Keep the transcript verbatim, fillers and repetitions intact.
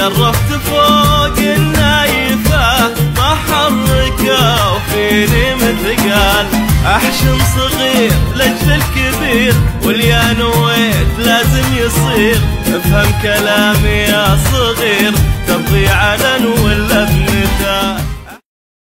شرفت فوق النايفة ما حركوا فيني مثقال. احشم صغير لاجل الكبير واليا نويت لازم يصير. افهم كلامي